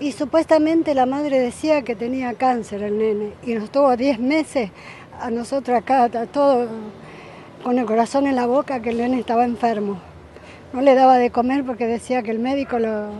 Y supuestamente la madre decía que tenía cáncer el nene y nos tuvo 10 meses a nosotros acá, a todos con el corazón en la boca, que el nene estaba enfermo. No le daba de comer porque decía que el médico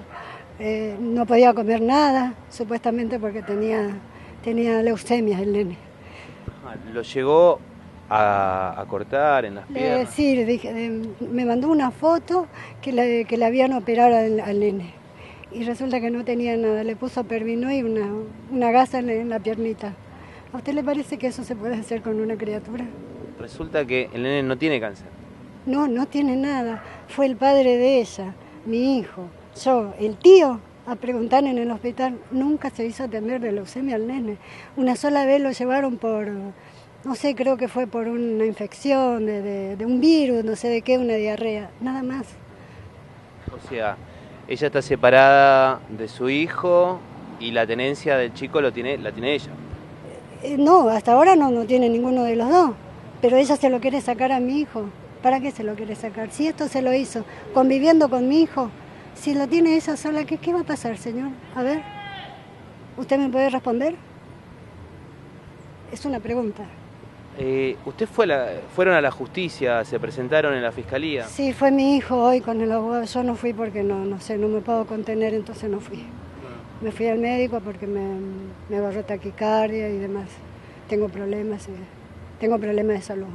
no podía comer nada, supuestamente porque tenía leucemia el nene. ¿Lo llegó a cortar en las piernas? Sí, me mandó una foto que le habían operado al nene. Y resulta que no tenía nada, le puso Pervinó y una gasa en la piernita. ¿A usted le parece que eso se puede hacer con una criatura? Resulta que el nene no tiene cáncer. No, no tiene nada. Fue el padre de ella, mi hijo, yo, el tío, a preguntar en el hospital. Nunca se hizo atender de leucemia al nene. Una sola vez lo llevaron por, no sé, creo que fue por una infección de un virus, no sé de qué, una diarrea, nada más. O sea, ella está separada de su hijo y la tenencia del chico la tiene ella. No, hasta ahora no tiene ninguno de los dos, pero ella se lo quiere sacar a mi hijo. ¿Para qué se lo quiere sacar? Si esto se lo hizo conviviendo con mi hijo, si lo tiene ella sola, ¿qué va a pasar, señor? A ver, ¿usted me puede responder? Es una pregunta. Fueron a la justicia, se presentaron en la fiscalía. Sí, fue mi hijo hoy con el abogado. Yo no fui porque no sé, no me puedo contener, entonces no fui. Me fui al médico porque me agarró taquicardia y demás. Tengo problemas de salud.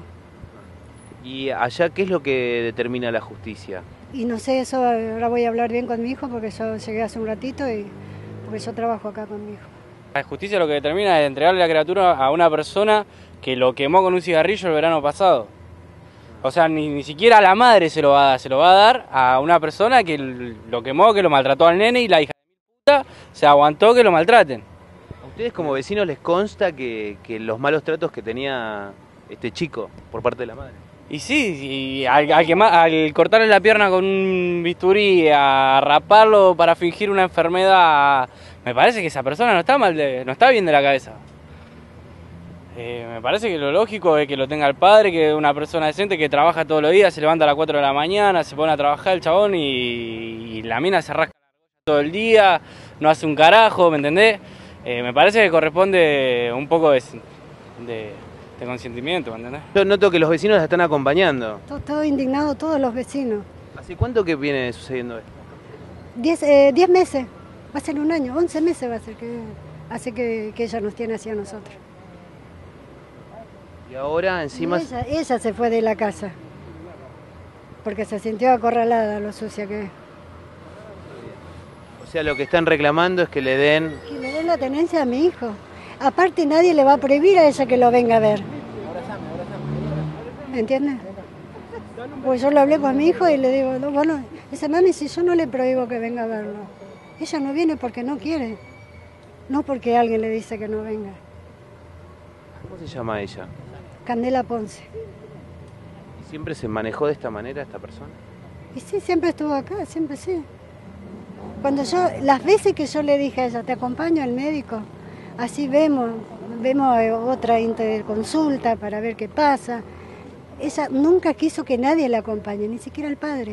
¿Y allá qué es lo que determina la justicia? Y no sé, eso ahora voy a hablar bien con mi hijo porque yo llegué hace un ratito y porque yo trabajo acá con mi hijo. La justicia lo que determina es entregarle la criatura a una persona que lo quemó con un cigarrillo el verano pasado. O sea, ni siquiera a la madre se lo va a dar, se lo va a dar a una persona que lo quemó, que lo maltrató al nene y la hija de puta se aguantó que lo maltraten. ¿A ustedes como vecinos les consta que los malos tratos que tenía este chico por parte de la madre? Y sí, al cortarle la pierna con un bisturí, a raparlo para fingir una enfermedad, me parece que esa persona no está bien de la cabeza. Me parece que lo lógico es que lo tenga el padre, que es una persona decente que trabaja todos los días, se levanta a las 4 de la mañana, se pone a trabajar el chabón y la mina se rasca todo el día, no hace un carajo, ¿me entendés? Me parece que corresponde un poco de consentimiento, ¿me entendés? Yo noto que los vecinos la están acompañando. Todo indignado, todos los vecinos. ¿Hace cuánto que viene sucediendo esto? 10 meses, va a ser un año, 11 meses va a ser que ella nos tiene así a nosotros. Y ahora encima... Ella se fue de la casa, porque se sintió acorralada, lo sucia que es. O sea, lo que están reclamando es que le den... Que le den la tenencia a mi hijo. Aparte nadie le va a prohibir a ella que lo venga a ver. ¿Me entiendes? Pues yo lo hablé con mi hijo y le digo, no, bueno, dice, mami, si yo no le prohíbo que venga a verlo. Ella no viene porque no quiere, no porque alguien le dice que no venga. ¿Cómo se llama ella? Candela Ponce. ¿Y siempre se manejó de esta manera esta persona? Y sí, siempre estuvo acá, siempre sí. Las veces que yo le dije a ella, te acompaño al médico, así vemos otra interconsulta para ver qué pasa. Ella nunca quiso que nadie la acompañe, ni siquiera el padre.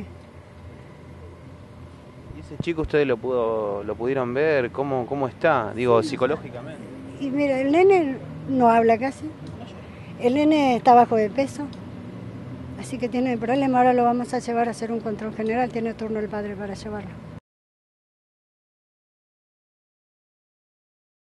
¿Y ese chico ustedes lo pudieron ver? ¿Cómo está? Digo, psicológicamente. Y mira, el nene no habla casi. El nene está bajo de peso, así que tiene problema. Ahora lo vamos a llevar a hacer un control general, tiene turno el padre para llevarlo.